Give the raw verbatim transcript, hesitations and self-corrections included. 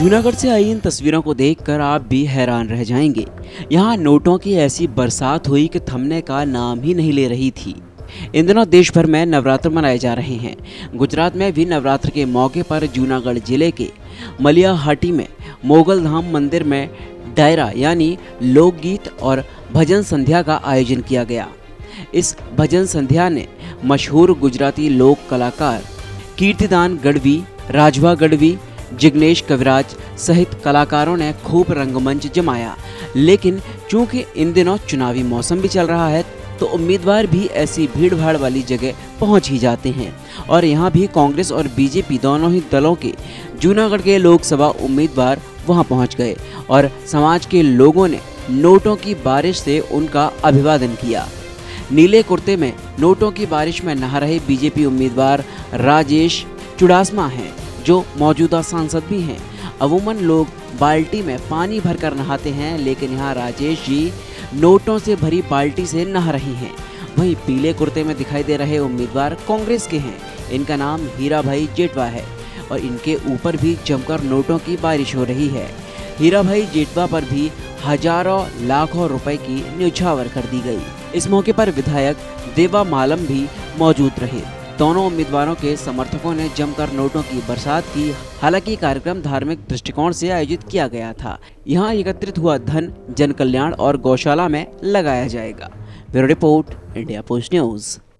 जूनागढ़ से आई इन तस्वीरों को देखकर आप भी हैरान रह जाएंगे। यहाँ नोटों की ऐसी बरसात हुई कि थमने का नाम ही नहीं ले रही थी। इन दिनों देश भर में नवरात्र मनाए जा रहे हैं। गुजरात में भी नवरात्र के मौके पर जूनागढ़ जिले के मलियाहाटी में मोगल धाम मंदिर में डायरा यानी लोकगीत और भजन संध्या का आयोजन किया गया। इस भजन संध्या ने मशहूर गुजराती लोक कलाकार कीर्तिदान गढ़वी, राजवा गढ़वी, जिग्नेश कविराज सहित कलाकारों ने खूब रंगमंच जमाया। लेकिन चूंकि इन दिनों चुनावी मौसम भी चल रहा है तो उम्मीदवार भी ऐसी भीड़ भाड़ वाली जगह पहुंच ही जाते हैं और यहां भी कांग्रेस और बीजेपी दोनों ही दलों के जूनागढ़ के लोकसभा उम्मीदवार वहां पहुंच गए और समाज के लोगों ने नोटों की बारिश से उनका अभिवादन किया। नीले कुर्ते में नोटों की बारिश में नहा रहे बीजेपी उम्मीदवार राजेश चुड़ासमा हैं, जो मौजूदा सांसद भी हैं। अमूमन लोग बाल्टी में पानी भरकर नहाते हैं, लेकिन यहाँ राजेश जी नोटों से भरी बाल्टी से नहा रही हैं। वहीं पीले कुर्ते में दिखाई दे रहे उम्मीदवार कांग्रेस के हैं। इनका नाम हीरा भाई जेठवा है और इनके ऊपर भी जमकर नोटों की बारिश हो रही है। हीरा भाई जेठवा पर भी हजारों लाखों रुपए की न्यौछावर कर दी गई। इस मौके पर विधायक देवा मालम भी मौजूद रहे। दोनों उम्मीदवारों के समर्थकों ने जमकर नोटों की बरसात की। हालांकि कार्यक्रम धार्मिक दृष्टिकोण से आयोजित किया गया था। यहां एकत्रित हुआ धन जन कल्याण और गौशाला में लगाया जाएगा। Bureau report, India post news.